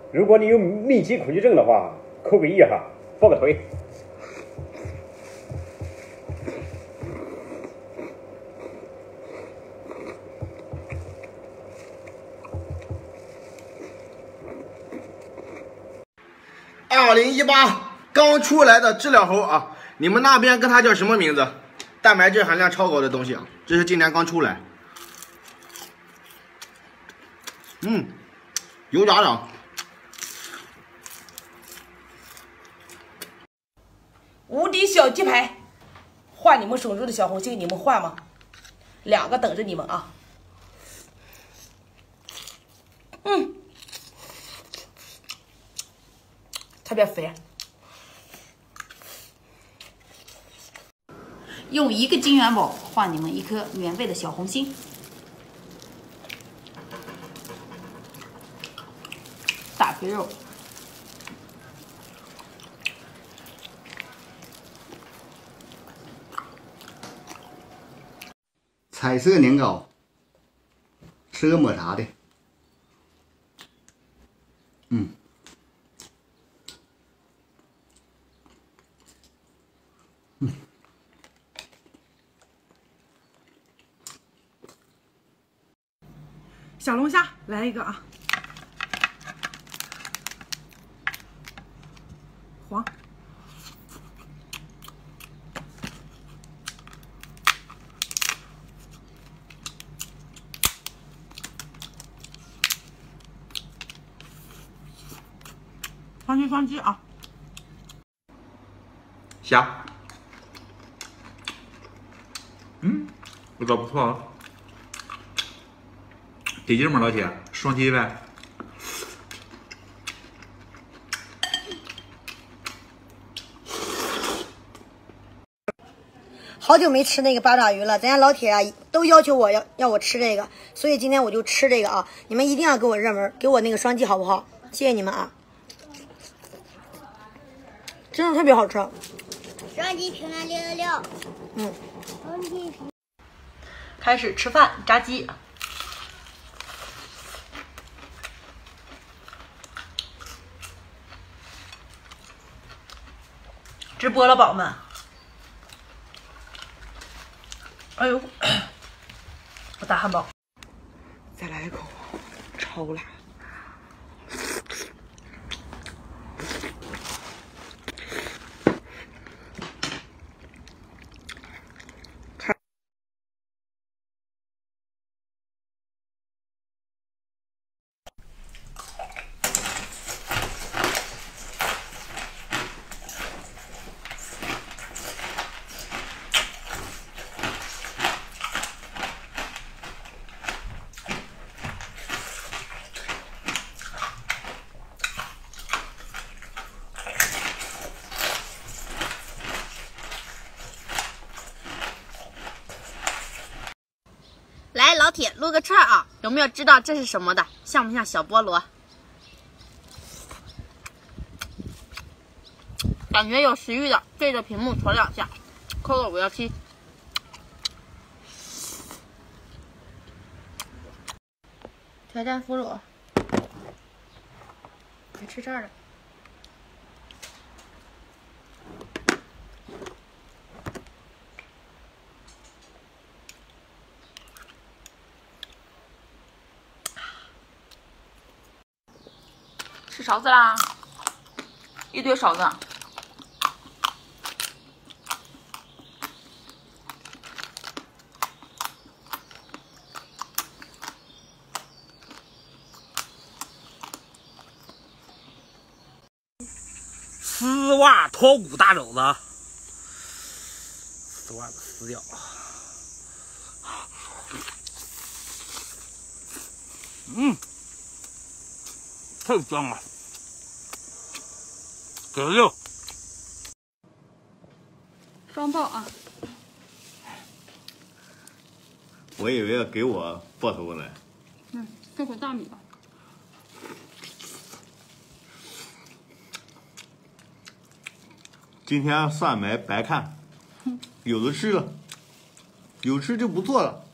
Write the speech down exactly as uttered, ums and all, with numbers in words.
如果你有密集恐惧症的话，扣个一哈，抱个腿。 二零一八刚出来的知了猴啊，你们那边跟它叫什么名字？蛋白质含量超高的东西啊，这是今年刚出来。嗯，油炸的。 无敌小鸡排，换你们手中的小红心，你们换吗？两个等着你们啊！嗯，特别肥。 用一个金元宝换你们一颗原味的小红心。大肥肉。 彩色年糕，吃个抹茶的，嗯，嗯， 小龙虾来一个啊，黄。双鸡双鸡啊， 虾，嗯，味道不错啊，得劲吗，老铁？双鸡呗。 好久没吃那个八爪鱼了，咱家老铁啊都要求我要要我吃这个，所以今天我就吃这个啊！你们一定要给我热门，给我那个双击好不好？谢谢你们啊！真的特别好吃。 双击评论六六六。 嗯。 双击评。 开始吃饭，炸鸡。直播了，宝们。哎呦，我打汉堡。 再来一口，超辣。 来，老铁撸个串啊！有没有知道这是什么的？像不像小菠萝？感觉有食欲的，对着屏幕戳两下，扣个五幺七。挑战腐乳，别吃这儿了。吃勺子啦，一堆勺子。 丝袜脱骨大肘子，丝袜子撕掉。嗯，太香了，给个六。 双爆啊！ 我以为要给我爆头呢。 嗯，这口大米吧。 今天算没白看，有的吃了，有吃就不错了。